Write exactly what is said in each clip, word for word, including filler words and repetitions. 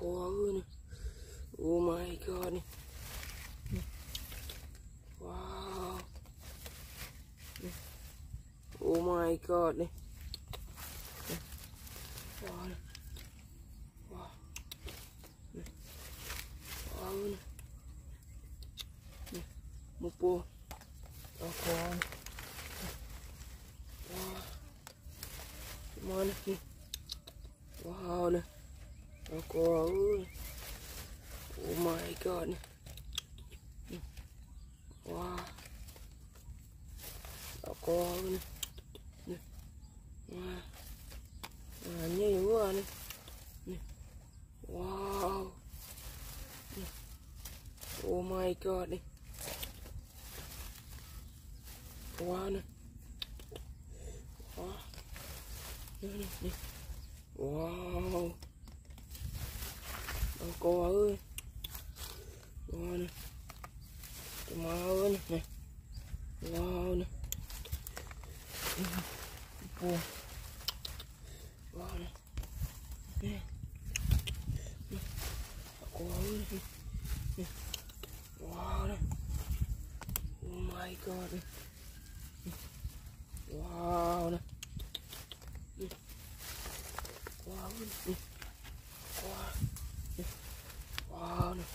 ơi nè. Oh my god nè. Wow. Oh my god nè. Wow nè. Wow. Wow nè. Một bộ. Wow. Wow. Come nè. Wow nè. Wow ơi. Oh my god nè. Wow. Wow nè. Nè. Wow. À, nhiều quá nè. Nè. Wow. Nè. Oh my god nè. Wow nè. Wow. Nè nè nè. Wow. Cô ơi. Wow nè. Trời ơi nè. Wow nè. Wow. Wow nè. Nè. Nè. Cô ơi nè. Nè. Wow nè. Oh my god nè. Wow nè. Nè. Wow nè. Wow. Nè. Wow nè.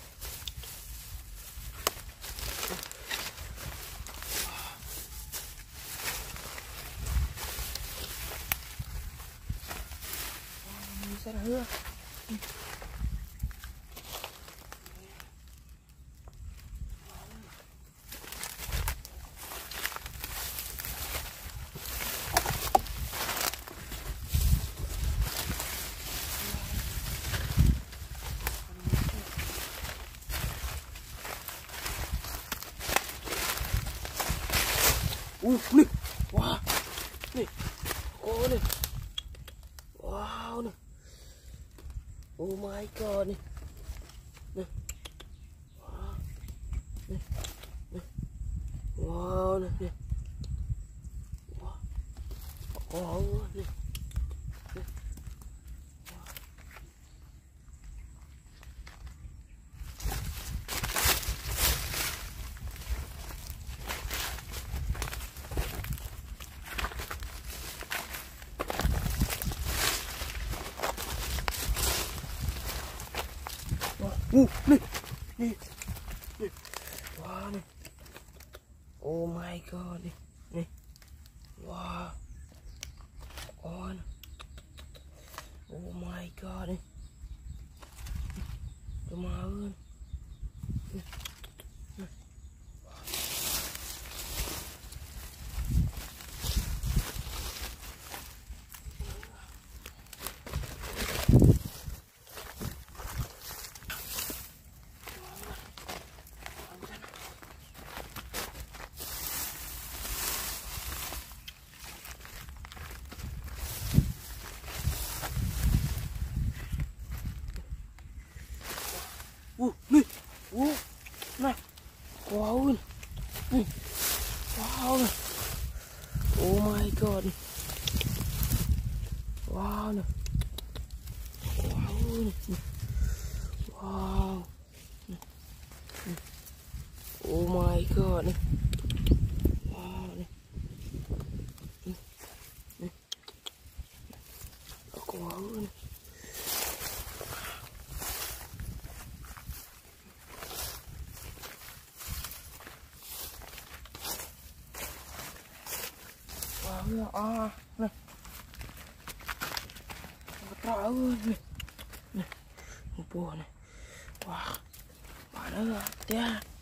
Sao là hứa. Ui, nè. Wow. Nè. Ô nè. Wow nè. Oh my god nè. Nè. Wow. Nè. Nè. Wow nè. Nè. Wow. Wow nè. Nè. Uh, nè, nè, nè, wow nè, oh my god nè, nè, wow, oh nè, oh my god nè, trời ơi, nè, nè, uh, nè, uh, nè, wow nè, nè, wow nè, oh my god nè, wow nè, wow nè, wow nè, nè, oh my god nè, wow nè, nè, nè, wow nè. Wow, à, nè. Trời ơi, nè. Nè. Một bùa nè. Wow. Bà nó ra. Tía.